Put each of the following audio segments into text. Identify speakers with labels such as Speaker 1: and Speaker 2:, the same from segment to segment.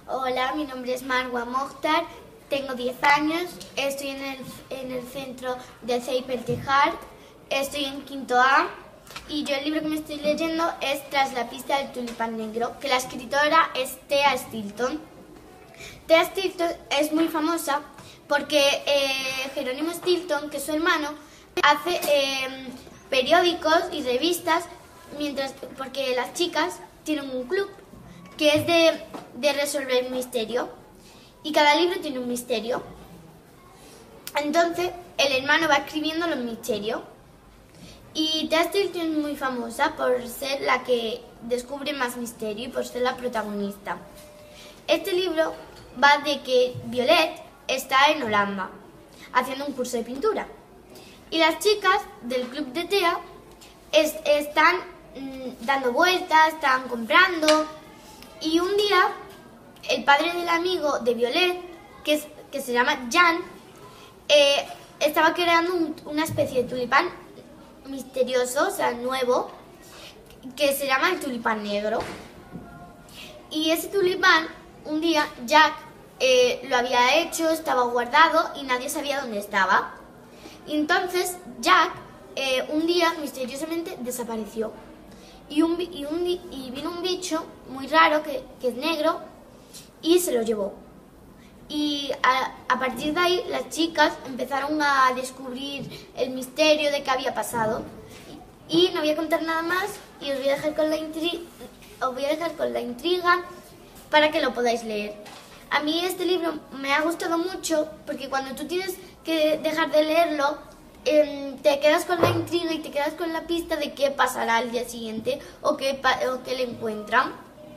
Speaker 1: Hola, mi nombre es Marwa Mokhtar, tengo 10 años, estoy en el centro de CEIP El Tejar, estoy en quinto A y yo el libro que me estoy leyendo es Tras la pista del tulipán negro, que la escritora es Thea Stilton. Thea Stilton es muy famosa porque Jerónimo Stilton, que es su hermano, hace periódicos y revistas, porque las chicas tienen un club que es de resolver un misterio, y cada libro tiene un misterio. Entonces el hermano va escribiendo los misterios, y Thea Stilton es muy famosa por ser la que descubre más misterio y por ser la protagonista. Este libro va de que Violet está en Holanda haciendo un curso de pintura, y las chicas del club de Thea están dando vueltas, están comprando. Y un día, el padre del amigo de Violet, que se llama Jan, estaba creando una especie de tulipán misterioso, o sea, nuevo, que se llama el tulipán negro. Y ese tulipán, un día, Jack lo había hecho, estaba guardado y nadie sabía dónde estaba. Y entonces, Jack, un día, misteriosamente, desapareció. Y vino un bicho muy raro que es negro y se lo llevó. Y a partir de ahí las chicas empezaron a descubrir el misterio de qué había pasado. Y no voy a contar nada más y os voy a dejar con la intriga para que lo podáis leer. A mí este libro me ha gustado mucho porque cuando tú tienes que dejar de leerlo, te quedas con la intriga y te quedas con la pista de qué pasará al día siguiente o qué le encuentran.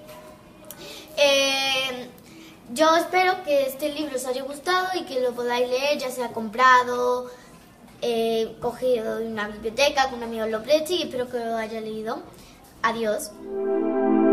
Speaker 1: Yo espero que este libro os haya gustado y que lo podáis leer, ya sea comprado, cogido de una biblioteca, que un amigo lo preste, y espero que lo haya leído. Adiós.